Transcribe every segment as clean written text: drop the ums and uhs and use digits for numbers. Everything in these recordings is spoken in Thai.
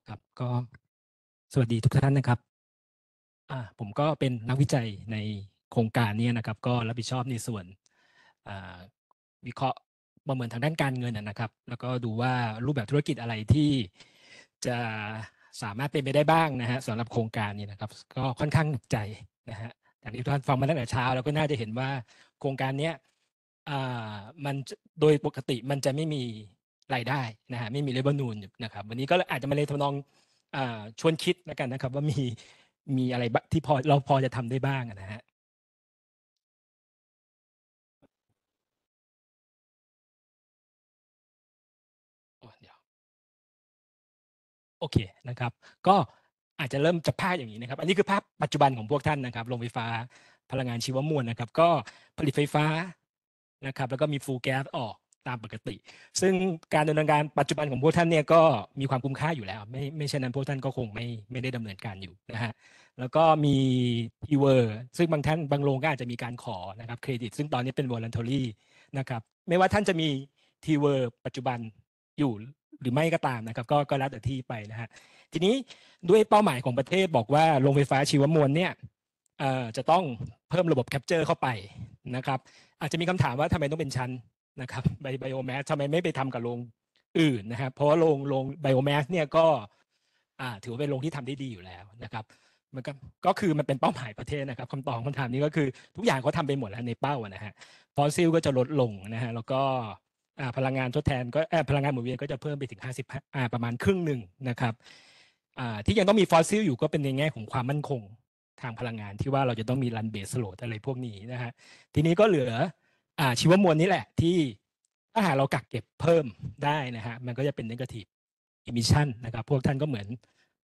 ครับก็สวัสดีทุกท่านนะครับผมก็เป็นนักวิจัยในโครงการนี้นะครับก็รับผิดชอบในส่วนอ่าวิเคราะห์ประเมินทางด้านการเงินนะครับแล้วก็ดูว่ารูปแบบธุรกิจอะไรที่จะสามารถเป็นไปได้บ้างนะฮะสำหรับโครงการนี้นะครับก็ค่อนข้างหนักใจนะฮะอย่างที่ทุกท่านฟังมาตั้งแต่เช้าแล้วก็น่าจะเห็นว่าโครงการนี้มันโดยปกติมันจะไม่มีรายได้นะฮะไม่มี revenue นะครับวันนี้ก็อาจจะมาเลยทำนองชวนคิดแล้วกันนะครับว่ามีอะไรที่เราพอจะทำได้บ้างนะฮะเดี๋ยวโอเคนะครับก็อาจจะเริ่มจากภาพอย่างนี้นะครับอันนี้คือภาพปัจจุบันของพวกท่านนะครับโรงไฟฟ้าพลังงานชีวมวลนะครับก็ผลิตไฟฟ้านะครับแล้วก็มีฟูลแก๊สออกตามปกติซึ่งการดำเนินการปัจจุบันของพวกท่านเนี่ยก็มีความคุ้มค่าอยู่แล้วไม่เช่นนั้นพวกท่านก็คงไม่ได้ดำเนินการอยู่นะฮะแล้วก็มีทีเวอร์ซึ่งบางท่านบางโรงก็อาจจะมีการขอนะครับเครดิตซึ่งตอนนี้เป็น voluntary นะครับไม่ว่าท่านจะมีทีเวอร์ปัจจุบันอยู่หรือไม่ก็ตามนะครับก็แล้วแต่ที่ไปนะฮะทีนี้ด้วยเป้าหมายของประเทศบอกว่าโรงไฟฟ้าชีวมวลเนี่ยจะต้องเพิ่มระบบแคปเจอร์เข้าไปนะครับอาจจะมีคำถามว่าทำไมต้องเป็นชั้นนะครับไบโอแมสทำไมไม่ไปทำกับโรงอื่นนะครับเพราะว่าโรงไบโอแมสเนี่ยก็ถือว่าเป็นโรงที่ทำได้ดีอยู่แล้วนะครับมันก็คือมันเป็นเป้าหมายประเทศนะครับคำตอบคำถามนี้ก็คือทุกอย่างเขาทำไปหมดแล้วในเป้านะฮะฟอสซิลก็จะลดลงนะฮะแล้วก็พลังงานทดแทนก็พลังงานหมุนเวียนก็จะเพิ่มไปถึง50ประมาณครึ่งหนึ่งนะครับที่ยังต้องมีฟอสซิลอยู่ก็เป็นในแง่ของความมั่นคงทางพลังงานที่ว่าเราจะต้องมีรันเบสโหลดอะไรพวกนี้นะฮะทีนี้ก็เหลือชีวมวลนี่แหละที่ถ้าหากเรากักเก็บเพิ่มได้นะฮะมันก็จะเป็น negative emission นะครับพวกท่านก็เหมือน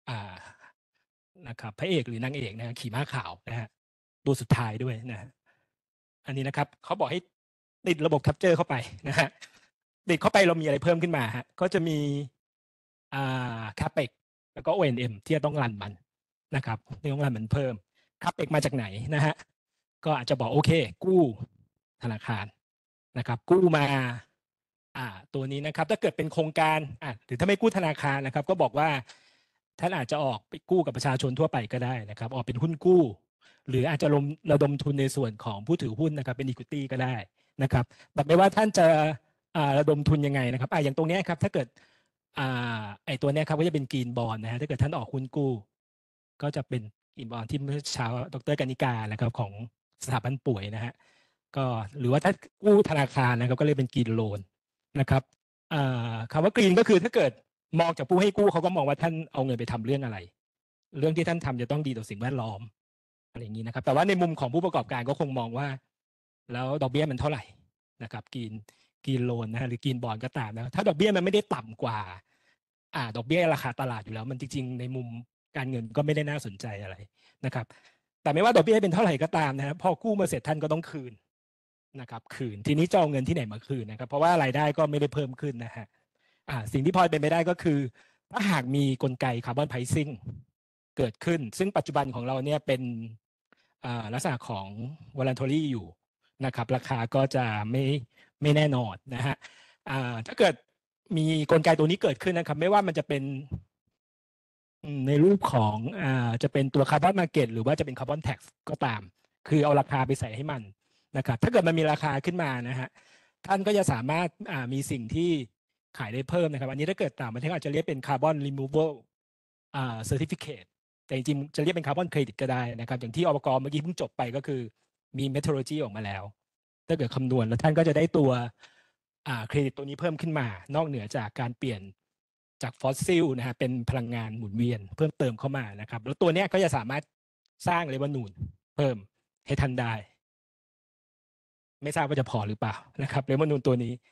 นะครับพระเอกหรือนางเอกนะขี่ม้าขาวนะฮะตัวสุดท้ายด้วยนะฮะอันนี้นะครับเขาบอกให้ติดระบบแคปเจอร์เข้าไปนะฮะติดเข้าไปเรามีอะไรเพิ่มขึ้นมาฮะก็จะมีคาเปกแล้วก็ O&M ที่จะต้องรันมันนะครับที่ต้องรันมันเพิ่มคาเปกมาจากไหนนะฮะก็อาจจะบอกโอเคกู้ธนาคารนะครับกู้มาตัวนี้นะครับถ้าเกิดเป็นโครงการหรือถ้าไม่กู้ธนาคารนะครับก็บอกว่าท่านอาจจะออกไปกู้กับประชาชนทั่วไปก็ได้นะครับออกเป็นหุ้นกู้หรืออาจจะระดมทุนในส่วนของผู้ถือหุ้นนะครับเป็น equity ก็ได้นะครับแต่ไม่ว่าท่านจะระดมทุนยังไงนะครับอย่างตรงนี้ครับถ้าเกิดไอตัวนี้ครับก็จะเป็นกรีนบอลนะฮะถ้าเกิดท่านออกหุ้นกู้ก็จะเป็นกรีนบอลที่เมื่อเช้าดรกนิกานะครับของสถาบันป่วยนะฮะก็หรือว่าถ้ากู้ธนาคารนะครับก็เรียกเป็นกรีนโลนนะครับคำว่ากรีนก็คือถ้าเกิดมองจากผู้ให้กู้เขาก็มองว่าท่านเอาเงินไปทำเรื่องอะไรเรื่องที่ท่านทำจะต้องดีต่อสิ่งแวดล้อมอะไรอย่างนี้นะครับแต่ว่าในมุมของผู้ประกอบการก็คงมองว่าแล้วดอกเบี้ยมันเท่าไหร่นะครับกรีนโลนนะฮะหรือกรีนบอลก็ตามนะถ้าดอกเบี้ยมันไม่ได้ต่ำกว่าดอกเบี้ยราคาตลาดอยู่แล้วมันจริงๆในมุมการเงินก็ไม่ได้น่าสนใจอะไรนะครับแต่ไม่ว่าดอกเบี้ยเป็นเท่าไหร่ก็ตามนะพอกู้มาเสร็จท่านก็ต้องคืนนะครับคืนทีนี้จะเอาเงินที่ไหนมาคืนนะครับเพราะว่ารายได้ก็ไม่ได้เพิ่มขึ้นนะฮะสิ่งที่พอเป็นไปได้ก็คือถ้าหากมีกลไกคาร์บอนไพรซิ่งเกิดขึ้นซึ่งปัจจุบันของเราเนี่ยเป็นลักษณะของ voluntary อยู่นะครับราคาก็จะไม่แน่นอนนะฮะถ้าเกิดมีกลไกตัวนี้เกิดขึ้นนะครับไม่ว่ามันจะเป็นในรูปของจะเป็นตัวคาร์บอนมาร์เก็ตหรือว่าจะเป็นคาร์บอนแท็กก็ตามคือเอาราคาไปใส่ให้มันนะครับถ้าเกิดมันมีราคาขึ้นมานะฮะท่านก็จะสามารถมีสิ่งที่ขายได้เพิ่มนะครับอันนี้ถ้าเกิดต่างประเทศอาจจะเรียกเป็นคาร์บอนรีมูเวลเซอร์ติฟิเคตแต่จริงๆจะเรียกเป็นคาร์บอนเครดิตก็ได้นะครับอย่างที่อบกเมื่อกี้เพิ่งจบไปก็คือมีเมทรโลจีออกมาแล้วถ้าเกิดคำนวณแล้วท่านก็จะได้ตัวเครดิตตัวนี้เพิ่มขึ้นมานอกเหนือจากการเปลี่ยนจากฟอสซิลนะฮะเป็นพลังงานหมุนเวียนเพิ่มเติมเข้ามานะครับแล้วตัวนี้ก็จะสามารถสร้างเรเวนูเพิ่มให้ท่านได้ไม่ทราบว่าจะพอหรือเปล่านะครับเรเวนูตัวนี้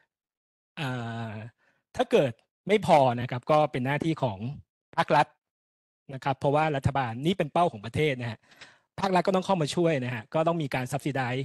ถ้าเกิดไม่พอนะครับก็เป็นหน้าที่ของภาครัฐนะครับเพราะว่ารัฐบาลนี่เป็นเป้าของประเทศนะฮะภาครัฐก็ต้องเข้ามาช่วยนะฮะก็ต้องมีการ subsidize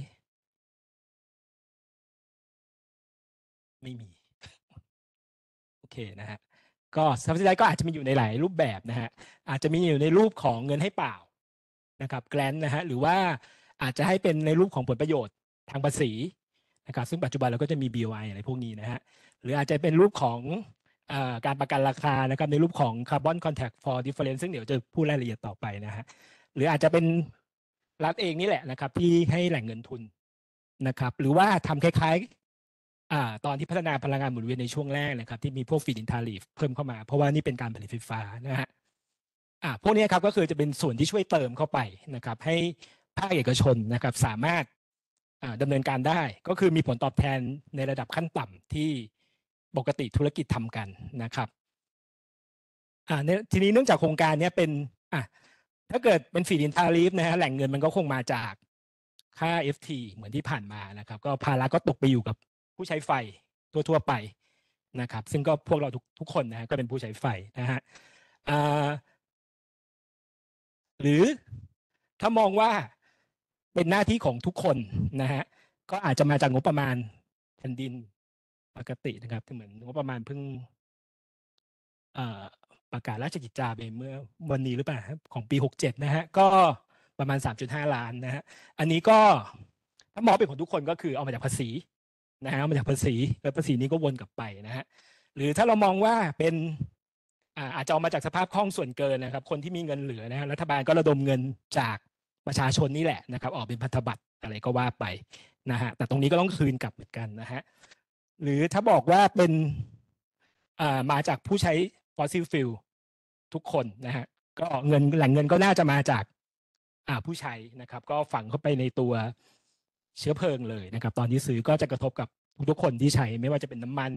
ไม่มีโอเคนะฮะก็ subsidize ก็อาจจะมีอยู่ในหลายรูปแบบนะฮะอาจจะมีอยู่ในรูปของเงินให้เปล่านะครับแกรนนะฮะหรือว่าอาจจะให้เป็นในรูปของผลประโยชน์ทางภาษีนะครับซึ่งปัจจุบันเราก็จะมี BOI อะไรพวกนี้นะฮะหรืออาจจะเป็นรูปของการประกันราคานะครับในรูปของ Carbon Contract for Difference ซึ่งเดี๋ยวจะพูดรายละเอียดต่อไปนะฮะหรืออาจจะเป็นรัฐเองนี่แหละนะครับที่ให้แหล่งเงินทุนนะครับหรือว่าทำคล้ายๆตอนที่พัฒนาพลังงานหมุนเวียนในช่วงแรกนะครับที่มีพวกฟีดอินทาริฟเพิ่มเข้ามาเพราะว่านี่เป็นการผลิตไฟฟ้านะฮะพวกนี้ครับก็คือจะเป็นส่วนที่ช่วยเติมเข้าไปนะครับให้ภาคเอกชนนะครับสามารถดำเนินการได้ก็คือมีผลตอบแทนในระดับขั้นต่ำที่ปกติธุรกิจทำกันนะครับทีนี้เนื่องจากโครงการนี้เป็นถ้าเกิดเป็นฟีดอินทาริฟนะฮะแหล่งเงินมันก็คงมาจากค่า FT เหมือนที่ผ่านมานะครับก็ภาระก็ตกไปอยู่กับผู้ใช้ไฟทั่วๆไปนะครับซึ่งก็พวกเราทุกคนนะฮะก็เป็นผู้ใช้ไฟนะฮะหรือถ้ามองว่าเป็นหน้าที่ของทุกคนนะฮะก็อาจจะมาจากงบประมาณแผ่นดินปกตินะครับเหมือนงบประมาณเพิ่งประกาศราชกิจจาไปเมื่อวันนี้หรือเปล่าของปี67นะฮะก็ประมาณ 3.5 ล้านนะฮะอันนี้ก็ถ้ามองเป็นของทุกคนก็คือเอามาจากภาษีนะฮะเอามาจากภาษีแล้วภาษีนี้ก็วนกลับไปนะฮะหรือถ้าเรามองว่าเป็นอาจจะเอามาจากสภาพคล่องส่วนเกินนะครับคนที่มีเงินเหลือนะฮะรัฐบาลก็ระดมเงินจากประชาชนนี่แหละนะครับออกเป็นพันธบัตรอะไรก็ว่าไปนะฮะแต่ตรงนี้ก็ต้องคืนกลับเหมือนกันนะฮะหรือถ้าบอกว่าเป็นมาจากผู้ใช้ fossil fuel ทุกคนนะฮะก็แหล่งเงินก็น่าจะมาจากผู้ใช้นะครับก็ฝังเข้าไปในตัวเชื้อเพลิงเลยนะครับตอนที่ซื้อก็จะกระทบกับทุกคนที่ใช้ไม่ว่าจะเป็นน้ำมัน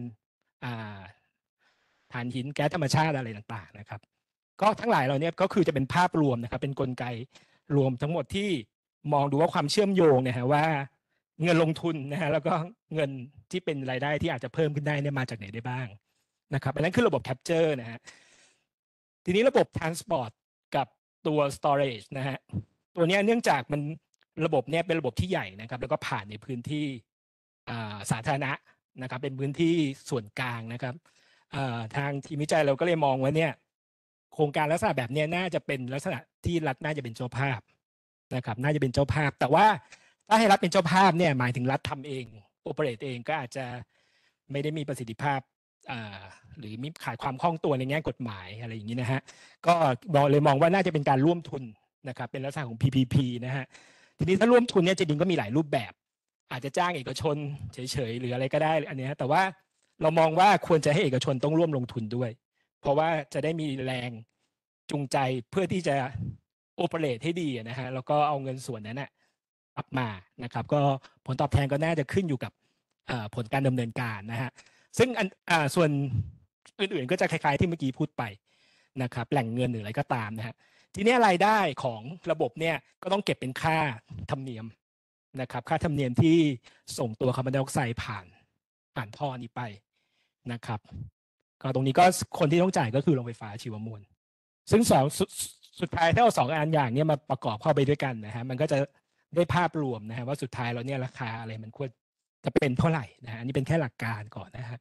ถ่านหินแก๊สธรรมชาติอะไรต่างๆนะครับก็ทั้งหลายเราเนี่ยก็คือจะเป็นภาพรวมนะครับเป็นกลไกรวมทั้งหมดที่มองดูว่าความเชื่อมโยงนะฮะว่าเงินลงทุนนะฮะแล้วก็เงินที่เป็นรายได้ที่อาจจะเพิ่มขึ้นได้เนี่ยมาจากไหนได้บ้างนะครับอันนั้นคือระบบ capture นะฮะทีนี้ระบบ transport กับตัว storage นะฮะตัวนี้เนื่องจากมันระบบเนี่ยเป็นระบบที่ใหญ่นะครับแล้วก็ผ่านในพื้นที่สาธารณะนะครับเป็นพื้นที่ส่วนกลางนะครับทางทีมวิจัยเราก็เลยมองว่าเนี่ยโครงการลักษณะแบบนี้น่าจะเป็นลักษณะที่รัฐน่าจะเป็นเจ้าภาพนะครับน่าจะเป็นเจ้าภาพแต่ว่าถ้าให้รัฐเป็นเจ้าภาพเนี่ยหมายถึงรัฐทำเองโอเปเรตเองก็อาจจะไม่ได้มีประสิทธิภาพหรือมีขายความคล่องตัวในแง่กฎหมายอะไรอย่างนี้นะฮะก็เลยมองว่าน่าจะเป็นการร่วมทุนนะครับเป็นลักษณะของ PPP นะฮะทีนี้ถ้าร่วมทุนเนี่ยจริงๆก็มีหลายรูปแบบอาจจะจ้างเอกชนเฉยๆหรืออะไรก็ได้อันนี้แต่ว่าเรามองว่าควรจะให้เอกชนต้องร่วมลงทุนด้วยเพราะว่าจะได้มีแรงจูงใจเพื่อที่จะโอเปเรตให้ดีนะฮะแล้วก็เอาเงินส่วนนั้นนะกลับมานะครับก็ผลตอบแทนก็น่าจะขึ้นอยู่กับผลการดำเนินการนะฮะซึ่งส่วนอื่นๆก็จะคล้ายๆที่เมื่อกี้พูดไปนะครับแหล่งเงินหรืออะไรก็ตามนะฮะทีนี้รายได้ของระบบเนี่ยก็ต้องเก็บเป็นค่าธรรมเนียมนะครับค่าธรรมเนียมที่ส่งตัวคาร์บอนไดออกไซด์ผ่านท่อนี้ไปนะครับก็ตรงนี้ก็คนที่ต้องจ่ายก็คือโรงไฟฟ้าชีวมวลซึ่งสุดท้ายถ้าเอา2อันอย่างนี้มาประกอบเข้าไปด้วยกันนะฮะมันก็จะได้ภาพรวมนะฮะว่าสุดท้ายเราเนี่ยราคาอะไรมันควรจะเป็นเท่าไหร่นะฮะอันนี้เป็นแค่หลักการก่อนนะฮะ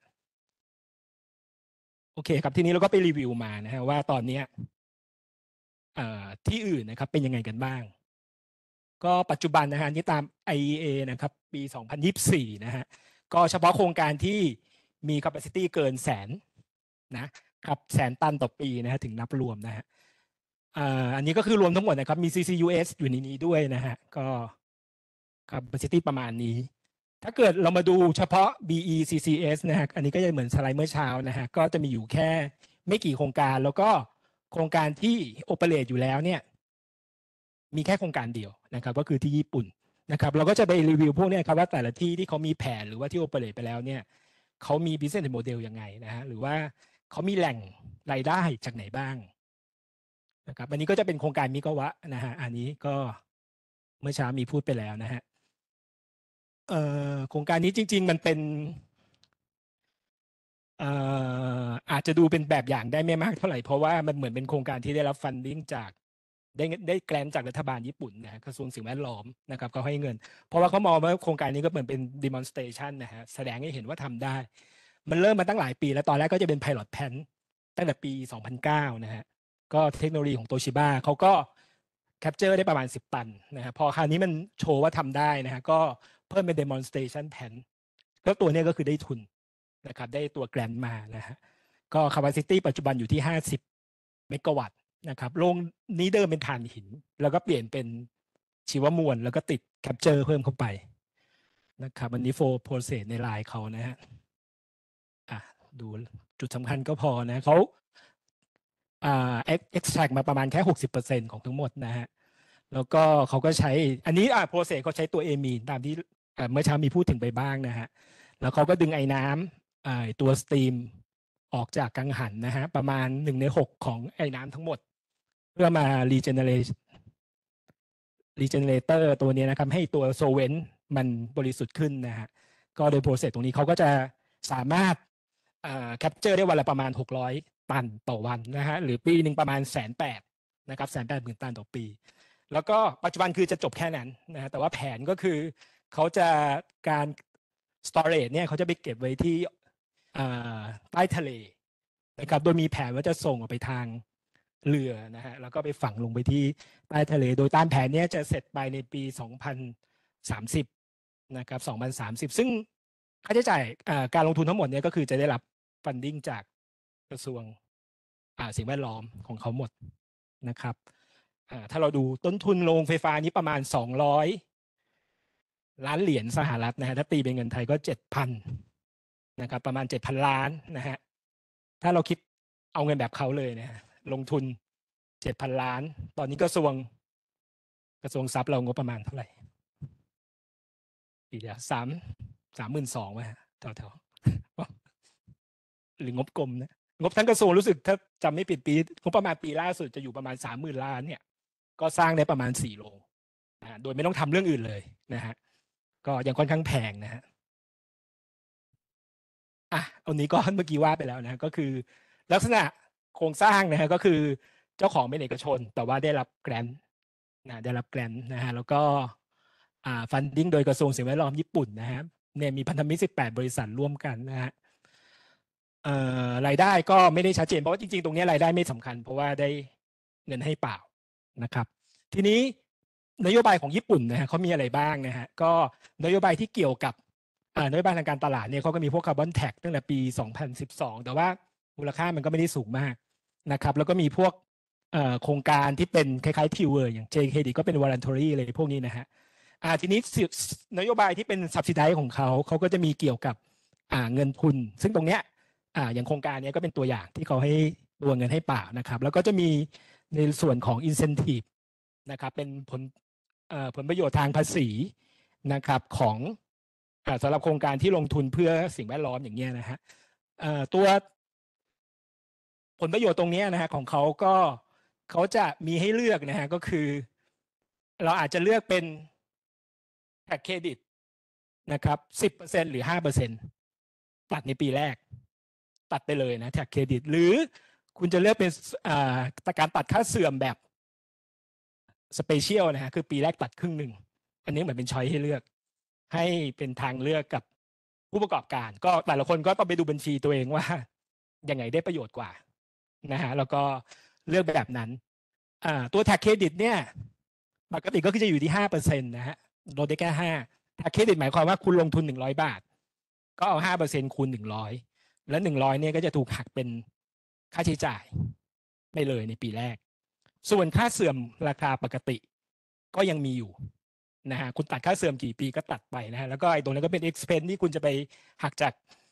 โอเคครับทีนี้เราก็ไปรีวิวมานะฮะว่าตอนนี้ที่อื่นนะครับเป็นยังไงกันบ้างก็ปัจจุบันนะฮะนี่ตาม IEA นะครับปี2024นะฮะก็เฉพาะโครงการที่มี capacity เกินแสนนะครับแสนตันต่อปีนะฮะถึงนับรวมนะฮะอันนี้ก็คือรวมทั้งหมดนะครับมี CCUS อยู่ในนี้ด้วยนะฮะก็ capacity ประมาณนี้ถ้าเกิดเรามาดูเฉพาะ BECCS นะฮะอันนี้ก็จะเหมือนสไลด์เมื่อเช้านะฮะก็จะมีอยู่แค่ไม่กี่โครงการแล้วก็โครงการที่โอเปเรตอยู่แล้วเนี่ยมีแค่โครงการเดียวนะครับก็คือที่ญี่ปุ่นนะครับเราก็จะไปรีวิวพวกนี้ครับว่าแต่ละที่ที่เขามีแผนหรือว่าที่โอเปเรตไปแล้วเนี่ยเขามี business model ยังไงนะฮะหรือว่าเขามีแหล่งรายได้จากไหนบ้างนะครับอันนี้ก็จะเป็นโครงการมิกาวะนะฮะอันนี้ก็เมื่อเช้ามีพูดไปแล้วนะฮะโครงการนี้จริงๆมันเป็นอาจจะดูเป็นแบบอย่างได้ไม่มากเท่าไหร่เพราะว่ามันเหมือนเป็นโครงการที่ได้รับฟันดิ้งจากได้แกรนจากรัฐบาลญี่ปุ่นนะกระทรวงสิ่งแวดล้อมนะครับเขาให้เงินเพราะว่าเขามองว่าโครงการนี้ก็เหมือนเป็น demonstration นะฮะแสดงให้เห็นว่าทำได้มันเริ่มมาตั้งหลายปีแล้วตอนแรกก็จะเป็น pilot plant ตั้งแต่ปี2009นะฮะก็เทคโนโลยีของโตชิบะเขาก็แคปเจอร์ได้ประมาณ10 ตันนะฮะพอคราวนี้มันโชว์ว่าทำได้นะฮะก็เพิ่มเป็น demonstration plant ก็ตัวนี้ก็คือได้ทุนนะครับได้ตัวแกรนมานะฮะก็ capacity ปัจจุบันอยู่ที่50เมกะวัตต์นะครับโรงนี้เดิมเป็นถ่านหินแล้วก็เปลี่ยนเป็นชีวมวลแล้วก็ติด capture เพิ่มเข้าไปนะครับอันนี้โฟร์โปรเซสในลายเขานะฮะดูจุดสำคัญก็พอนะเขาextract มาประมาณแค่ 60% ของทั้งหมดนะฮะแล้วก็เขาก็ใช้อันนี้โปรเซสเขาใช้ตัวเอมีนตามที่เมื่อเช้ามีพูดถึงไปบ้างนะฮะแล้วเขาก็ดึงไอ้น้ำตัวสตรีมออกจากกังหันนะฮะประมาณ1 ใน 6ของไอ้น้ำทั้งหมดเพื่อมา regenerator ตัวนี้นะครับให้ตัวโซเวนต์มันบริสุทธิ์ขึ้นนะฮะก็โดยโปรเซสตรงนี้เขาก็จะสามารถแคปเจอร์ได้วันละประมาณ600ตันต่อวันนะฮะหรือปีหนึ่งประมาณ180,000นะครับ180,000 ตันต่อปีแล้วก็ปัจจุบันคือจะจบแค่นั้นนะฮะแต่ว่าแผนก็คือเขาจะการ storage เนี่ยเขาจะไปเก็บไว้ที่ใต้ทะเลนะครับโดยมีแผนว่าจะส่งออกไปทางเรือนะฮะแล้วก็ไปฝังลงไปที่ใต้ทะเลโดยตามแผนนี้จะเสร็จไปในปี2030นะครับ2030ซึ่งค่าใช้จ่ายการลงทุนทั้งหมดเนี่ยก็คือจะได้รับ funding จากกระทรวงสิ่งแวดล้อมของเขาหมดนะครับถ้าเราดูต้นทุนโรงไฟฟ้านี้ประมาณ200 ล้านเหรียญสหรัฐนะฮะถ้าตีเป็นเงินไทยก็7,000นะครับประมาณ7,000 ล้านนะฮะถ้าเราคิดเอาเงินแบบเขาเลยนะลงทุน7,000 ล้านตอนนี้กระทรวงทรัพย์เรางบประมาณเท่าไหร่ปีเดียว32,000ไหมแถวหรืองบกรมนะงบทั้งกระทรวงรู้สึกถ้าจำไม่ผิดปีงบประมาณปีล่าสุดจะอยู่ประมาณ30,000 ล้านเนี่ยก็สร้างได้ประมาณ4 โรงโดยไม่ต้องทำเรื่องอื่นเลยนะฮะก็ยังค่อนข้างแพงนะฮะอันนี้ก็เมื่อกี้ว่าไปแล้วนะก็คือลักษณะโครงสร้างนะฮะก็คือเจ้าของเป็นเอกชนแต่ว่าได้รับแกรนต์นะฮะแล้วก็ฟันดิ้งโดยกระทรวงสิ่งแวดล้อมญี่ปุ่นนะฮะเนี่ยมีพันธมิตร18 บริษัทร่วมกันนะฮะรายได้ก็ไม่ได้ชัดเจนเพราะว่าจริงๆตรงนี้รายได้ไม่สำคัญเพราะว่าได้เงินให้เปล่านะครับทีนี้นโยบายของญี่ปุ่นนะฮะเขามีอะไรบ้างนะฮะก็นโยบายที่เกี่ยวกับนโยบายทางการตลาดเนี่ยเขาก็มีพวกคาร์บอนแท็กตั้งแต่ปี2012แต่ว่ามูลค่ามันก็ไม่ได้สูงมากนะครับแล้วก็มีพวกโครงการที่เป็นคล้ายๆทิวเวอร์อย่าง JKD ก็เป็น voluntary อะไรพวกนี้นะฮะทีนี้นโยบายที่เป็น subsidize ของเขาก็จะมีเกี่ยวกับเงินทุนซึ่งตรงเนี้ยอย่างโครงการนี้ก็เป็นตัวอย่างที่เขาให้ตัวเงินให้เปล่านะครับแล้วก็จะมีในส่วนของ incentive นะครับเป็นผลประโยชน์ทางภาษีนะครับของสำหรับโครงการที่ลงทุนเพื่อสิ่งแวดล้อมอย่างเงี้ยนะฮะตัวผลประโยชน์ตรงนี้นะฮะของเขาจะมีให้เลือกนะฮะก็คือเราอาจจะเลือกเป็นแท็กเครดิตนะครับ10%หรือ5%ตัดในปีแรกตัดไปเลยนะแท็กเครดิตหรือคุณจะเลือกเป็นการตัดค่าเสื่อมแบบสเปเชียลนะฮะคือปีแรกตัดครึ่งหนึ่งอันนี้เหมือนเป็นช้อยให้เลือกให้เป็นทางเลือกกับผู้ประกอบการก็แต่ละคนก็ต้องไปดูบัญชีตัวเองว่ายังไงได้ประโยชน์กว่านะฮะแล้วก็เลือกแบบนั้นตัวแท็กเครดิตเนี่ยปกติก็คือจะอยู่ที่ 5% นะฮะลดได้แค่5แท็กเครดิตหมายความว่าคุณลงทุน100 บาทก็เอา 5% คูณ100แล้ว100เนี่ยก็จะถูกหักเป็นค่าใช้จ่ายไปเลยในปีแรกส่วนค่าเสื่อมราคาปกติก็ยังมีอยู่นะฮะคุณตัดค่าเสื่อมกี่ปีก็ตัดไปนะฮะแล้วก็ไอ้ตรงนั้นก็เป็น expense ที่คุณจะไปหักจาก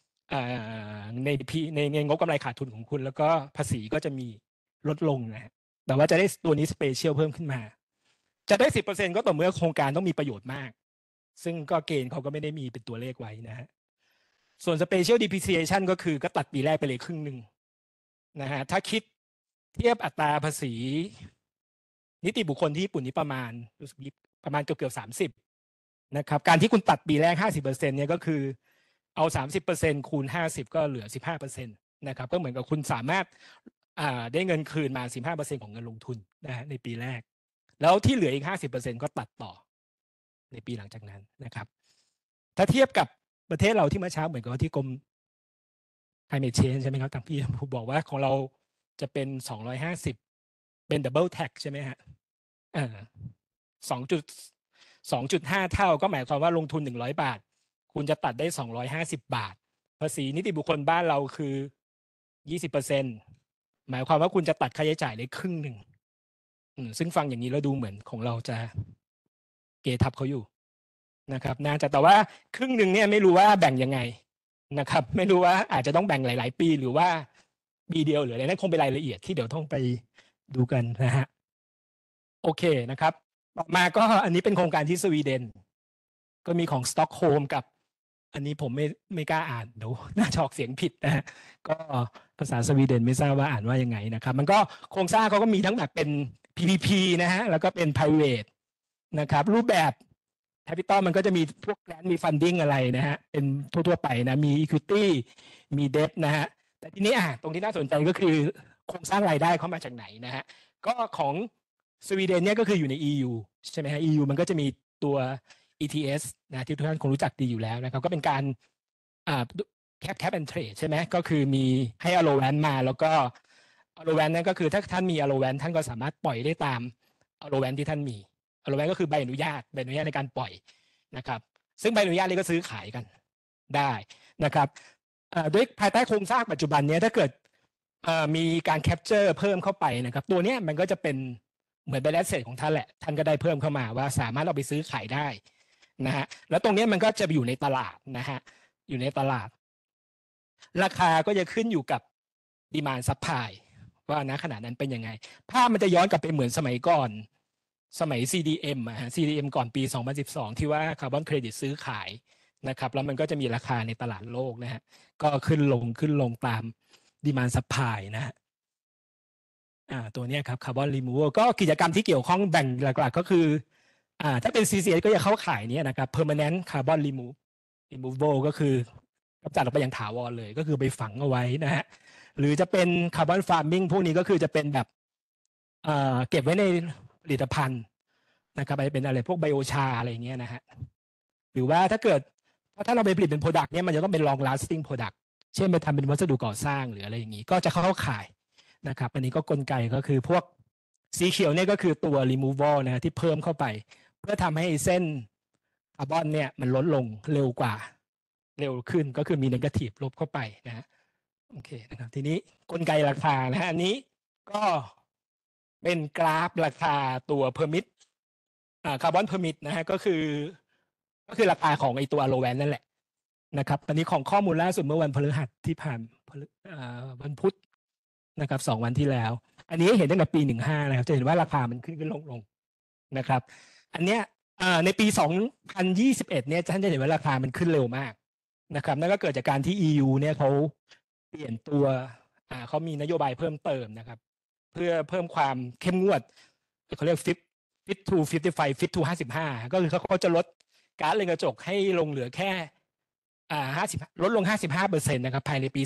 ในงบกำไรขาดทุนของคุณแล้วก็ภาษีก็จะมีลดลงนะฮะแต่ว่าจะได้ตัวนี้ special เพิ่มขึ้นมาจะได้ 10% ก็ต่อเมื่อโครงการต้องมีประโยชน์มากซึ่งก็เกณฑ์เขาก็ไม่ได้มีเป็นตัวเลขไว้นะฮะส่วน special depreciation ก็คือก็ตัดปีแรกไปเลยครึ่งหนึ่งนะฮะถ้าคิดเทียบอัตราภาษีนิติบุคคลที่ญี่ปุ่นนี้ประมาณเกือบ30นะครับการที่คุณตัดปีแรก 50% เนี่ยก็คือเอา 30% คูณ 50ก็เหลือ 15% นะครับก็เหมือนกับคุณสามารถได้เงินคืนมา 15% ของเงินลงทุนนะฮะในปีแรกแล้วที่เหลืออีก 50% ก็ตัดต่อในปีหลังจากนั้นนะครับถ้าเทียบกับประเทศเราที่เมื่อเช้าเหมือนกับที่กรม climate change ใช่ไหมครับทางพี่บอกว่าของเราจะเป็น250เป็น double tax ใช่ไหมฮะ2.5 เท่าก็หมายความว่าลงทุน100 บาทคุณจะตัดได้250 บาทภาษีนิติบุคคลบ้านเราคือ 20%หมายความว่าคุณจะตัดค่าใช้จ่ายได้ครึ่งหนึ่งซึ่งฟังอย่างนี้แล้วดูเหมือนของเราจะเกทับเขาอยู่นะครับน่าจะแต่ว่าครึ่งหนึ่งเนี่ยไม่รู้ว่าแบ่งยังไงนะครับไม่รู้ว่าอาจจะต้องแบ่งหลายๆปีหรือว่าปีเดียวหรืออะไรนั่นคงเป็นรายละเอียดที่เดี๋ยวต้องไปดูกันนะฮะโอเคนะครับต่อมาก็อันนี้เป็นโครงการที่สวีเดนก็มีของสต็อกโฮล์มกับอันนี้ผมไม่กล้าอ่านเดี๋ยวน่าจะออกเสียงผิดนะฮะก็ภาษาสวีเดนไม่ทราบว่าอ่านว่ายังไงนะครับมันก็โครงสร้างเขาก็มีทั้งแบบเป็น PPP นะฮะแล้วก็เป็น private นะครับรูปแบบCapital มันก็จะมีพวกแกรนด์มี funding อะไรนะฮะเป็นทั่วๆไปนะมี equity มี debt นะฮะแต่ทีนี้ตรงที่น่าสนใจก็คือโครงสร้างรายได้เข้ามาจากไหนนะฮะก็ของสวีเดนเนี่ยก็คืออยู่ใน EU ใช่ไหมฮะ EU มันก็จะมีตัว ETS นะที่ทุกท่านคงรู้จักดีอยู่แล้วนะครับก็เป็นการcap and trade ใช่ไหมก็คือมีให้ allowance มาแล้วก็ allowance นั่นก็คือถ้าท่านมี allowance ท่านก็สามารถปล่อยได้ตาม allowance ที่ท่านมีallowance ก็คือใบอนุญาตในการปล่อยนะครับซึ่งใบอนุญาตนี้ก็ซื้อขายกันได้นะครับด้วยภายใต้โครงสร้างปัจจุบันนี้ถ้าเกิดมีการ capture เพิ่มเข้าไปนะครับตัวนี้มันก็จะเป็นเหมือน balance sheet ของท่านแหละท่านก็ได้เพิ่มเข้ามาว่าสามารถเอาไปซื้อขายได้นะฮะแล้วตรงนี้มันก็จะอยู่ในตลาดนะฮะอยู่ในตลาดราคาก็จะขึ้นอยู่กับ demand supply ว่าณขณะนั้นเป็นยังไงภาพมันจะย้อนกลับไปเหมือนสมัยก่อนสมัย CDM CDM ก่อนปี 2012 ที่ว่าคาร์บอนเครดิตซื้อขายนะครับแล้วมันก็จะมีราคาในตลาดโลกนะฮะก็ขึ้นลงตาม demand supply นะฮะตัวนี้ครับ carbon removal ก็กิจกรรมที่เกี่ยวข้องแบ่งหลักๆก็คือถ้าเป็น CCS ก็จะเข้าขายนี้นะครับ permanent carbon removal ก็คือกำจัดออกไปอย่างถาวรเลยก็คือไปฝังเอาไว้นะฮะหรือจะเป็น carbon farming พวกนี้ก็คือจะเป็นแบบเก็บไว้ในผลิตภัณฑ์นะครับเป็นอะไรพวกไบโอชาอะไรอย่างเงี้ยนะฮะหรือว่าถ้าเราไปผลิตเป็น product เนี่ยมันจะต้องเป็น long lasting product เช่นไปทำเป็นวัสดุก่อสร้างหรืออะไรอย่างนี้ก็จะเข้าขายนะครับอันนี้ก็กลไกก็คือพวกสีเขียวเนี่ยก็คือตัว removal นะที่เพิ่มเข้าไปเพื่อทำให้เส้นคาร์บอนเนี่ยมันลดลงเร็วขึ้นก็คือมี negative ลบเข้าไปนะฮะโอเคนะครับทีนี้กลไกราคานะฮะอันนี้ก็เป็นกราฟราคาตัว permit คาร์บอนเพอร์มิตนะฮะก็คือราคาของไอตัวอโลแวนนั่นแหละนะครับอันนี้ของข้อมูลล่าสุดเมื่อวันพฤหัสที่ผ่านวันพุธนะครับ2 วันที่แล้วอันนี้เห็นตั้งแต่ปี15นะครับจะเห็นว่าราคามันขึ้นลงนะครับอันเนี้ยในปี2021เนี่ยท่านจะเห็นว่าราคามันขึ้นเร็วมากนะครับนั่นก็เกิดจากการที่ EU เนี่ยเขาเปลี่ยนตัวเขามีนโยบายเพิ่มเติมนะครับเพื่อเพิ่มความเข้มงวดเขาเรียกfit to 55 fit to 55ก็คือเขาจะลดก๊าซเรือนกระจกให้ลงเหลือแค่50ลดลง 55% นะครับภายในปี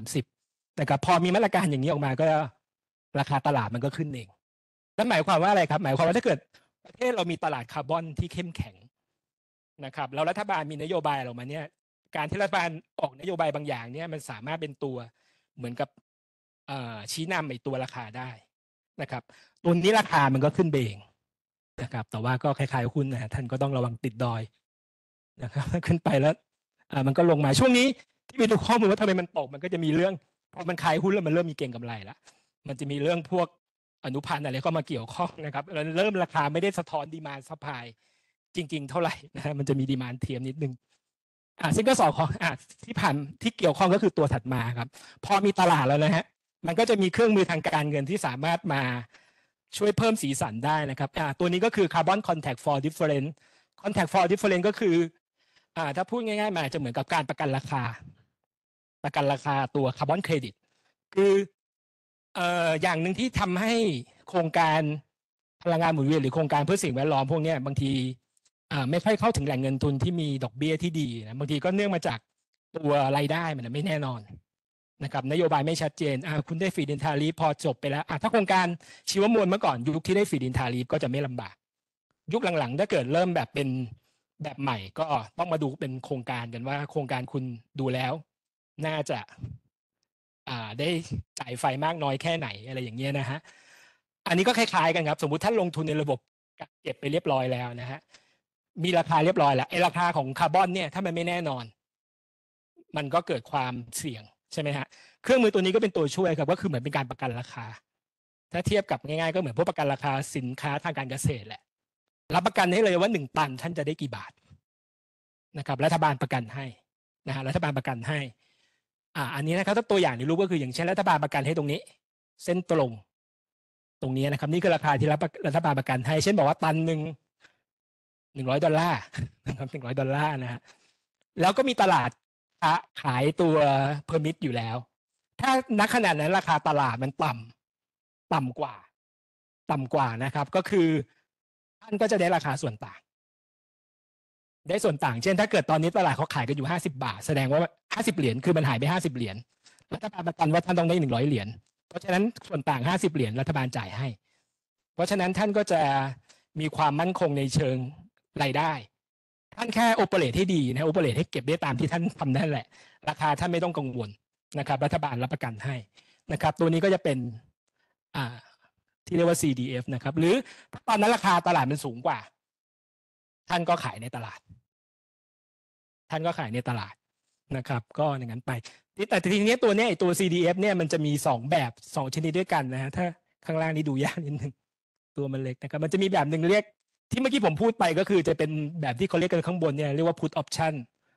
2030นะครับพอมีมาตรการอย่างนี้ออกมาก็ราคาตลาดมันก็ขึ้นเองนั่นหมายความว่าอะไรครับหมายความว่าถ้าเกิดประเทศเรามีตลาดคาร์บอนที่เข้มแข็งนะครับแล้วรัฐบาลมีนโยบายออกมาเนี่ยการที่รัฐบาลออกนโยบายบางอย่างเนี่ยมันสามารถเป็นตัวเหมือนกับชี้นำไอ้ตัวราคาได้นะครับตัวนี้ราคามันก็ขึ้นเองนะครับแต่ว่าก็คล้ายๆหุ้นนะท่านก็ต้องระวังติดดอยนะครับขึ้นไปแล้วมันก็ลงมาช่วงนี้ที่ไปดูข้อมูลว่าทำไมมันตกมันก็จะมีเรื่องพอมันขายหุ้นแล้วมันเริ่มมีเก็งกำไรแล้วมันจะมีเรื่องพวกอนุพันธ์อะไรเข้ามาเกี่ยวข้องนะครับแล้วเริ่มราคาไม่ได้สะท้อนดีมานด์ซัพพลายจริงๆเท่าไหร่นะฮะมันจะมีดีมานด์เทียมนิดนึงซึ่งก็สอดคล้องที่เกี่ยวข้องก็คือตัวถัดมาครับพอมีตลาดแล้วนะฮะมันก็จะมีเครื่องมือทางการเงินที่สามารถมาช่วยเพิ่มสีสันได้นะครับตัวนี้ก็คือ Carbon Contract for Difference Contract for Difference ก็คือถ้าพูดง่ายๆมันอาจจะเหมือนกับการประกันราคาตัวคาร์บอนเครดิตคืออย่างหนึ่งที่ทำให้โครงการพลังงานหมุนเวียนหรือโครงการเพื่อสิ่งแวดล้อมพวกนี้บางทีไม่ค่อยเข้าถึงแหล่งเงินทุนที่มีดอกเบี้ยที่ดีนะบางทีก็เนื่องมาจากตัวรายได้มันไม่แน่นอนนะครับนโยบายไม่ชัดเจนคุณได้ฟีดอินทารีฟพอจบไปแล้วถ้าโครงการชีวมวลเมื่อก่อนยุคที่ได้ฟีดอินทารีฟก็จะไม่ลำบากยุคหลังๆถ้าเกิดเริ่มแบบเป็นแบบใหม่ก็ต้องมาดูเป็นโครงการกันว่าโครงการคุณดูแล้วน่าจะได้จ่ายไฟมากน้อยแค่ไหนอะไรอย่างเงี้ยนะฮะอันนี้ก็คล้ายๆกันครับสมมุติท่านลงทุนในระบบเก็บไปเรียบร้อยแล้วนะฮะมีราคาเรียบร้อยแล้วไอ้ราคาของคาร์บอนเนี่ยถ้ามันไม่แน่นอนมันก็เกิดความเสี่ยงใช่ไหมฮะเครื่องมือตัวนี้ก็เป็นตัวช่วยครับก็คือเหมือนเป็นการประกันราคาถ้าเทียบกับง่ายๆก็เหมือนพวกประกันราคาสินค้าทางการเกษตรแหละรับประกันให้เลยว่า1 ตันท่านจะได้กี่บาทนะครับรัฐบาลประกันให้นะฮะรัฐบาลประกันให้อันนี้นะครับถ้าตัวอย่างในรูปก็คืออย่างเช่นรัฐบาลประกันให้ตรงนี้เส้นตรงตรงนี้นะครับนี่คือราคาที่รัฐบาลประกันให้เช่นบอกว่าตันหนึ่ง$100นะครับ$100นะฮะแล้วก็มีตลาดขายตัวเพอร์มิทอยู่แล้วถ้าณขณะนั้นราคาตลาดมันต่ำกว่านะครับก็คือท่านก็จะได้ราคาส่วนต่างได้ส่วนต่างเช่นถ้าเกิดตอนนี้ตลาดเขาขายกันอยู่50 บาทแสดงว่า50 เหรียญคือมันหายไป50 เหรียญรัฐบาลประกันว่าท่านต้องได้100 เหรียญเพราะฉะนั้นส่วนต่าง50 เหรียญรัฐบาลจ่ายให้เพราะฉะนั้นท่านก็จะมีความมั่นคงในเชิงรายได้ท่านแค่โอเปเรตให้ดีนะโอเปเรตให้เก็บได้ตามที่ท่านทำนั่นแหละราคาท่านไม่ต้องกังวลนะครับรัฐบาลรับประกันให้นะครับตัวนี้ก็จะเป็นที่เรียกว่า CDF นะครับหรือตอนนั้นราคาตลาดมันสูงกว่าท่านก็ขายในตลาดนะครับก็อย่างนั้นไปแต่ทีนี้ตัวนี้ตัว CDF เนี่ยมันจะมี2 แบบ2 ชนิดด้วยกันนะฮะถ้าข้างล่างนี้ดูยากนิดนึงตัวมันเล็กนะครับมันจะมีแบบหนึ่งเรียกที่เมื่อกี้ผมพูดไปก็คือจะเป็นแบบที่เขาเรียกกันข้างบนเนี่ยเรียกว่า put option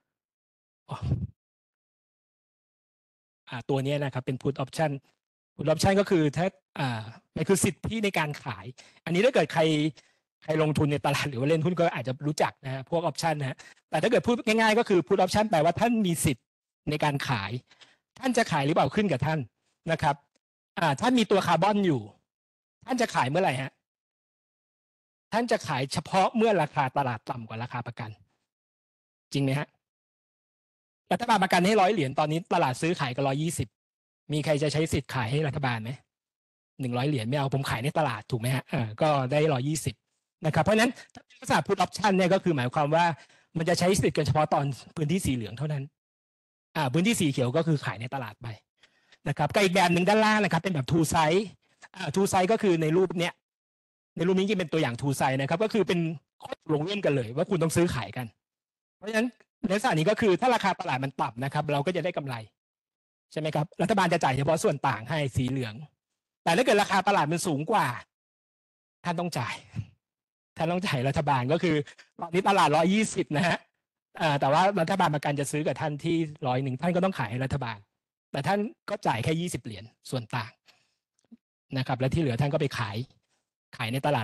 ตัวนี้นะครับเป็น put option ก็คือถ้ามันคือสิทธิในการขาย อันนี้ถ้าเกิดใครลงทุนในตลาดหรือว่าเล่นหุ้นก็อาจจะรู้จักนะฮะพวก option นะฮะแต่ถ้าเกิดพูดง่ายๆก็คือ put option แปลว่าท่านมีสิทธิ์ในการขายท่านจะขายหรือเปล่าขึ้นกับท่านนะครับท่านมีตัวคาร์บอนอยู่ท่านจะขายเมื่อไหร่ฮะท่านจะขายเฉพาะเมื่อราคาตลาดต่ำกว่าราคาประกันจริงไหมฮะรัฐบาลประกันให้100 เหรียญตอนนี้ตลาดซื้อขายกัน120มีใครจะใช้สิทธิ์ขายให้รัฐบาลไหม100 เหรียญไม่เอาผมขายในตลาดถูกไหมฮะก็ได้120นะครับเพราะฉะนั้นลักษณะ put option เนี่ยก็คือหมายความว่ามันจะใช้สิทธิ์กันเฉพาะตอนพื้นที่สีเหลืองเท่านั้นพื้นที่สีเขียวก็คือขายในตลาดไปนะครับก็อีกแบบหนึ่งด้านล่างนะครับเป็นแบบ two side two side ก็คือในรูปเนี้ยในรูปนี้จะเป็นตัวอย่าง two side นะครับก็คือเป็นข้อตกลงร่วมกันเลยว่าคุณต้องซื้อขายกันเพราะฉะนั้นในลักษณะนี้ก็คือถ้าราคาตลาดมันต่ำนะครับเราก็จะได้กำไรใช่ไหมครับรัฐบาลจะจ่ายเฉพาะส่วนต่างให้สีเหลืองแต่ถ้าเกิดราคาตลาดมันสูงกว่าท่านต้องจ่ายรัฐบาลก็คือตอนนี้ตลาด120นะฮะแต่ว่ารัฐบาลประกันจะซื้อกับท่านที่100ท่านก็ต้องขายให้รัฐบาลแต่ท่านก็จ่ายแค่20 เหรียญส่วนต่างนะครับและที่เหลือท่านก็ไปขายในตลาด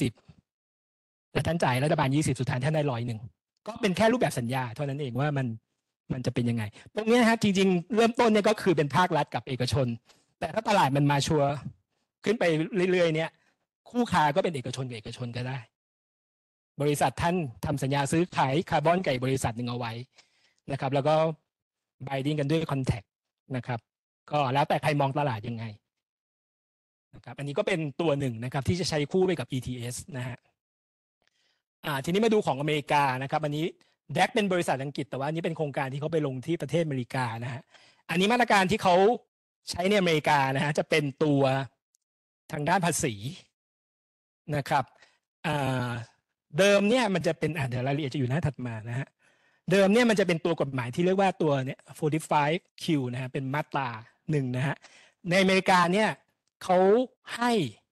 120แต่ท่านจ่ายรัฐบาล20สุดท้ายท่านได้100ก็เป็นแค่รูปแบบสัญญาเท่านั้นเองว่ามันจะเป็นยังไงตรงนี้นะฮะจริงๆเริ่มต้นเนี่ยก็คือเป็นภาครัฐกับเอกชนแต่ถ้าตลาดมันมาชัวร์ขึ้นไปเรื่อยๆเนี่ยคู่ค้าก็เป็นเอกชนกับเอกชนก็ได้บริษัทท่านทำสัญญาซื้อขายคาร์บอนกับบริษัทหนึ่งเอาไว้นะครับแล้วก็ไบดิ้งกันด้วยคอนแทคนะครับก็แล้วแต่ใครมองตลาดยังไงนะครับอันนี้ก็เป็นตัวหนึ่งนะครับที่จะใช้คู่ไปกับ ETS นะฮะทีนี้มาดูของอเมริกานะครับอันนี้แดกเป็นบริษัทอังกฤษแต่ว่าอันนี้เป็นโครงการที่เขาไปลงที่ประเทศอเมริกานะฮะอันนี้มาตรการที่เขาใช้ในอเมริกานะฮะจะเป็นตัวทางด้านภาษีนะครับเดิมเนี่ยมันจะเป็นเดี๋ยวรายละเอียดจะอยู่หน้าถัดมานะฮะเดิมเนี่ยมันจะเป็นตัวกฎหมายที่เรียกว่าตัวเนี่ย 45Q นะฮะเป็นมาตรา1นะฮะในอเมริกาเนี่ยเขาให้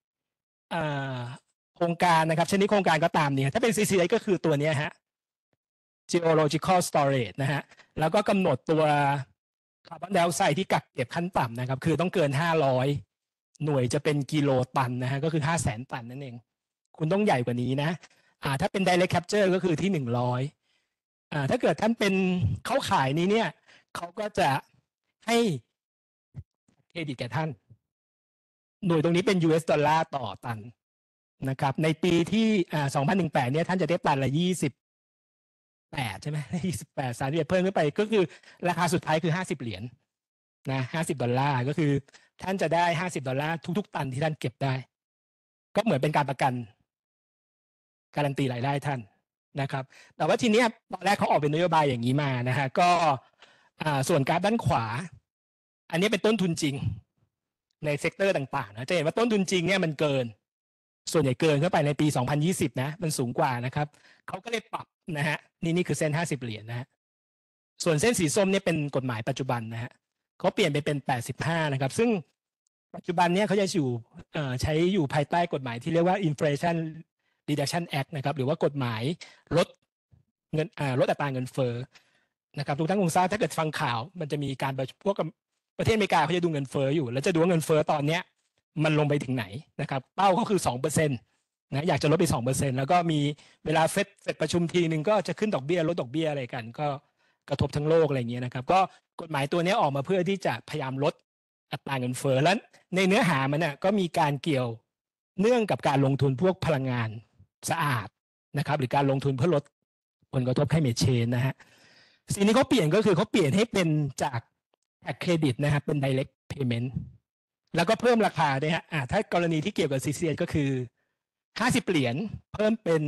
โครงการนะครับชนิดโครงการก็ตามเนี่ยถ้าเป็น CCI ก็คือตัวนี้ฮะ geological storage นะฮะแล้วก็กำหนดตัวคาร์บอนไดออกไซด์ที่กักเก็บขั้นต่ำนะครับคือต้องเกิน500หน่วยจะเป็นกิโลตันนะฮะก็คือ500,000 ตันนั่นเองคุณต้องใหญ่กว่านี้นะถ้าเป็น direct capture ก็คือที่100ถ้าเกิดท่านเป็นเข้าขายนี้เนี่ยเขาก็จะให้เครดิตแก่ท่านหน่วยตรงนี้เป็น US ดอลลาร์ต่อตันนะครับในปีที่2018เนี่ยท่านจะได้ตันละ28ใช่ไหม28 31เพิ่มขึ้นไปก็คือราคาสุดท้ายคือ50 เหรียญนะ$50ก็คือท่านจะได้$50ทุกๆตันที่ท่านเก็บได้ก็เหมือนเป็นการประกันการันตีรายได้ท่านนะครับแต่ว่าทีนี้ตอนแรกเขาออกเป็นนโยบายอย่างนี้มานะฮะก็ส่วนกราฟด้านขวาอันนี้เป็นต้นทุนจริงในเซกเตอร์ต่างๆนะจะเห็นว่าต้นทุนจริงเนี่ยมันเกินส่วนใหญ่เกินเข้าไปในปี2020นะมันสูงกว่านะครับเขาก็เลยปรับนะฮะนี่คือเส้น50 เหรียญนะฮะส่วนเส้นสีส้มเนี่ยเป็นกฎหมายปัจจุบันนะฮะเขาเปลี่ยนไปเป็น85นะครับซึ่งปัจจุบันนี้เขาจะใช้อยู่ภายใต้กฎหมายที่เรียกว่า Inflation Reduction Act นะครับหรือว่ากฎหมายลดเงินลดอัตราเงินเฟ้อนะครับทุกท่านคงทราบถ้าเกิดฟังข่าวมันจะมีการพวกประเทศอเมริกาเขาจะดูเงินเฟ้ออยู่แล้วจะดูว่าเงินเฟ้อตอนเนี้ยมันลงไปถึงไหนนะครับเป้าก็คือ 2%นะอยากจะลดไป 2% แล้วก็มีเวลาเฟดประชุมทีนึงก็จะขึ้นดอกเบี้ยลดดอกเบี้ยอะไรกันก็กระทบทั้งโลกอะไรอย่างเงี้ยนะครับก็กฎหมายตัวนี้ออกมาเพื่อที่จะพยายามลดอัตราเงินเฟ้อและในเนื้อหามันน่ะก็มีการเกี่ยวเนื่องกับการลงทุนพวกพลังงานสะอาดนะครับหรือการลงทุนเพื่อลดผลกระทบ climate change นะฮะสิ่งที่เขาเปลี่ยนก็คือเขาเปลี่ยนให้เป็นจากแท็กเครดิตนะครับเป็น direct payment แล้วก็เพิ่มราคาด้วยฮะถ้ากรณีที่เกี่ยวกับ CCS ก็คือ50เหรียญเพิ่มเป็น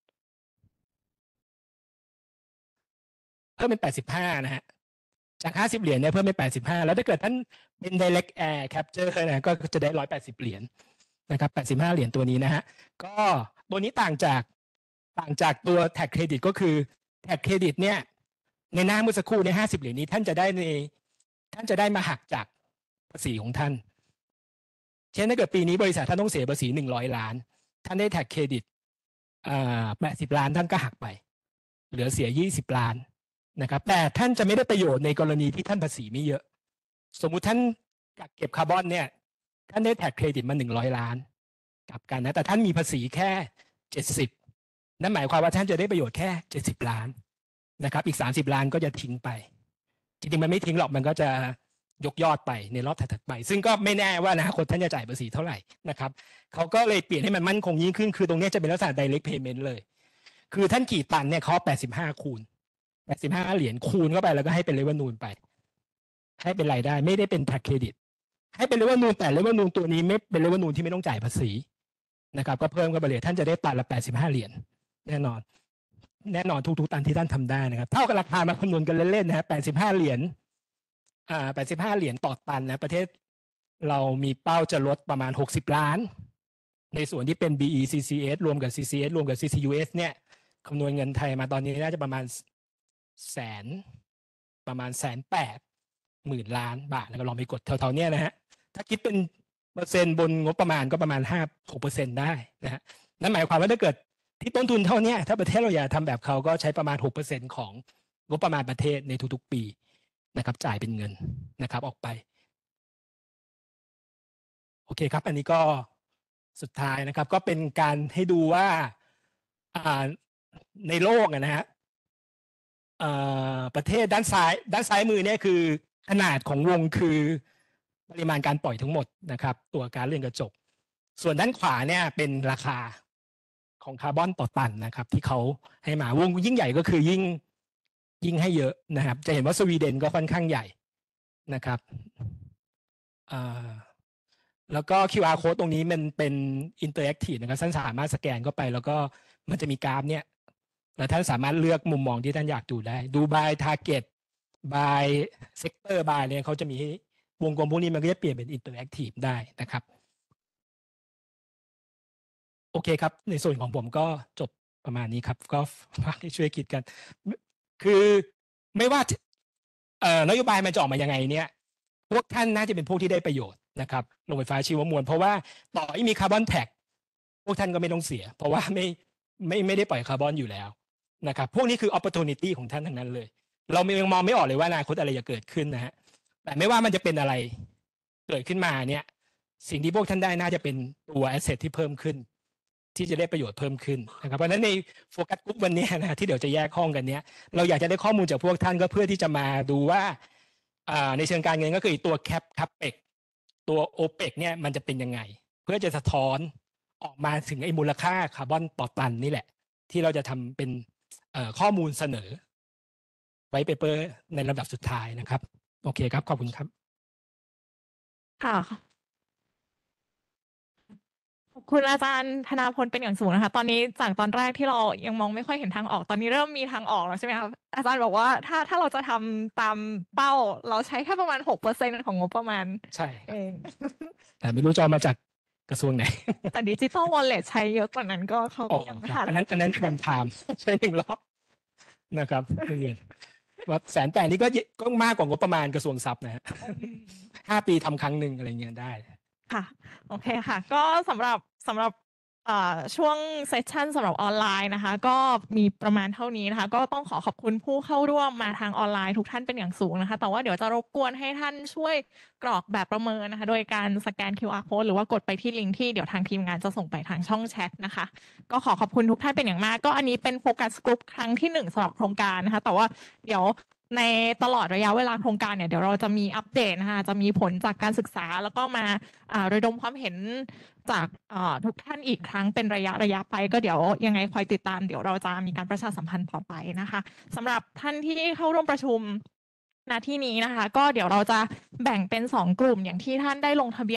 85นะฮะจาก50เหรียญเนี่ยเพิ่มเป็น85แล้วถ้าเกิดท่านเป็น direct air capture นะก็จะได้180เหรียญนะครับ85เหรียญตัวนี้นะฮะก็ตัวนี้ต่างจากตัวแท็กเครดิตก็คือแท็กเครดิตเนี่ยในหน้าเมื่อสักครู่ใน50เหรียญนี้ท่านจะได้มาหักจากภาษีของท่านเช่นถ้าเกิดปีนี้บริษัทท่านต้องเสียภาษี100ล้านท่านได้แท็กเครดิต80ล้านท่านก็หักไปเหลือเสีย20ล้านนะครับแต่ท่านจะไม่ได้ประโยชน์ในกรณีที่ท่านภาษีไม่เยอะสมมุติท่านกักเก็บคาร์บอนเนี่ยท่านได้แท็กเครดิตมา100ล้านกลับกันนะแต่ท่านมีภาษีแค่70นั่นหมายความว่าท่านจะได้ประโยชน์แค่70ล้านนะครับอีก30ล้านก็จะทิ้งไปจริงๆมันไม่ทิ้งหรอกมันก็จะยกยอดไปในรอบถัดๆไปซึ่งก็ไม่แน่ว่าอนาคตท่านจะจ่ายภาษีเท่าไหร่นะครับเขาก็เลยเปลี่ยนให้มันมั่นคงยิ่งขึ้นคือตรงนี้จะเป็นลักษณะ direct payment เลยคือท่านกี่ตันเนี่ยเขา85คูณ85เหรียญคูณเข้าไปแล้วก็ให้เป็น revenue ไปให้เป็นรายได้ไม่ได้เป็น tax credit ให้เป็น revenue แต่ revenue ตัวนี้ไม่เป็น revenue ที่ไม่ต้องจ่ายภาษีนะครับก็เพิ่มเข้าไปเลยท่านจะได้ตันละ85เหรียญแน่นอนทุกตันที่ท่านทำได้นะครับเท่ากับราคามาคำนวณกันเล่นๆนะฮะ85เหรียญ85เหรียญต่อตันนะประเทศเรามีเป้าจะลดประมาณ60ล้านในส่วนที่เป็น BE CCS รวมกับ CCS รวมกับ CCUS เนี่ยคำนวณเงินไทยมาตอนนี้น่าจะประมาณ180,000 ล้านบาทแล้วก็ลองไปกดเท่าๆเนี้ยนะฮะถ้าคิดเป็นเปอร์เซ็นต์บนงบประมาณก็ประมาณ 5-6% ได้นะฮะนั่นหมายความว่าถ้าเกิดที่ต้นทุนเท่านี้ถ้าประเทศเราอยากทำแบบเขาก็ใช้ประมาณ 6% ของงบประมาณประเทศในทุกๆปีนะครับจ่ายเป็นเงินนะครับออกไปโอเคครับอันนี้ก็สุดท้ายนะครับก็เป็นการให้ดูว่าในโลกนะฮะประเทศด้านซ้ายมือเนี่ยคือขนาดของวงคือปริมาณการปล่อยทั้งหมดนะครับตัวก๊าซเรือนกระจกส่วนด้านขวาเนี่ยเป็นราคาของคาร์บอนต่อตันนะครับที่เขาให้มาวงยิ่งใหญ่ก็คือยิ่งให้เยอะนะครับจะเห็นว่าสวีเดนก็ค่อนข้างใหญ่นะครับแล้วก็ QR code ตรงนี้มันเป็น interactive นะครับท่านสามารถสแกนเข้าไปแล้วก็มันจะมีกราฟเนี่ยแล้วท่านสามารถเลือกมุมมองที่ท่านอยากดูได้ดู by target by sector by เนี่ยเขาจะมีวงกลมพวกนี้มันก็จะเปลี่ยนเป็น interactive ได้นะครับโอเคครับในส่วนของผมก็จบประมาณนี้ครับก็ฝากให้ช่วยคิดกันคือไม่ว่านโยบายมันจะออกมายังไงเนี่ยพวกท่านน่าจะเป็นพวกที่ได้ประโยชน์นะครับโรงไฟฟ้าชีวมวลเพราะว่าต่อให้มีคาร์บอนแท็กพวกท่านก็ไม่ต้องเสียเพราะว่าไม่ได้ปล่อยคาร์บอนอยู่แล้วนะครับพวกนี้คือ opportunity ของท่านทั้งนั้นเลยเรายังมองไม่ออกเลยว่าอนาคตอะไรจะเกิดขึ้นนะฮะแต่ไม่ว่ามันจะเป็นอะไรเกิดขึ้นมาเนี่ยสิ่งที่พวกท่านได้น่าจะเป็นตัว asset ที่เพิ่มขึ้นที่จะได้ประโยชน์เพิ่มขึ้นนะครับเพราะฉะนั้นในโฟกัสกลุ่มวันนี้นะที่เดี๋ยวจะแยกห้องกันเนี้ยเราอยากจะได้ข้อมูลจากพวกท่านก็เพื่อที่จะมาดูว่าในเชิงการเงินก็คือตัวCAPEXตัวOPEXเนี่ยมันจะเป็นยังไงเพื่อจะสะท้อนออกมาถึงไอ้มูลค่าคาร์บอนต่อตันนี่แหละที่เราจะทำเป็นข้อมูลเสนอไว้เปเปอร์ในลำดับสุดท้ายนะครับโอเคครับขอบคุณครับค่ะขอบคุณอาจารย์ธนาพลเป็นอย่างสูงนะคะตอนนี้จากตอนแรกที่เรายังมองไม่ค่อยเห็นทางออกตอนนี้เริ่มมีทางออกแล้วใช่ไหมคะอาจารย์บอกว่าถ้าเราจะทำตามเป้าเราใช้แค่ประมาณ 6% ของงบประมาณใช่เองแต่ไม่รู้จะมาจากกระทรวงไหนแต่ดิจิทัลวอลเล็ตใช้เยอะกว่านั้นก็เขายังไม่ทันอันนั้นคำถามใช้1 รอบนะครับเรียนว่า180,000นี่ก็มากกว่างบประมาณกระทรวงทรัพย์นะฮะ 5 ปีทำครั้งหนึ่งอะไรเงี้ยได้ค่ะโอเคค่ะก็สำหรับช่วงเซสชันสำหรับออนไลน์นะคะก็มีประมาณเท่านี้นะคะก็ต้องขอบคุณผู้เข้าร่วมมาทางออนไลน์ทุกท่านเป็นอย่างสูงนะคะแต่ว่าเดี๋ยวจะรบกวนให้ท่านช่วยกรอกแบบประเมินนะคะโดยการสแกน QR code หรือว่ากดไปที่ลิงก์ที่เดี๋ยวทางทีมงานจะส่งไปทางช่องแชทนะคะก็ขอบคุณทุกท่านเป็นอย่างมากก็อันนี้เป็นโฟกัสกลุ่มครั้งที่1สำหรับโครงการนะคะแต่ว่าเดี๋ยวในตลอดระยะเวลาโครงการเนี่ยเดี๋ยวเราจะมีอัปเดตนะคะจะมีผลจากการศึกษาแล้วก็มาระดมความเห็นจากทุกท่านอีกครั้งเป็นระยะไปก็เดี๋ยวยังไงคอยติดตามเดี๋ยวเราจะมีการประชาสัมพันธ์ต่อไปนะคะสำหรับท่านที่เข้าร่วมประชุมณที่นี้นะคะก็เดี๋ยวเราจะแบ่งเป็น2 กลุ่มอย่างที่ท่านได้ลงทะเบียน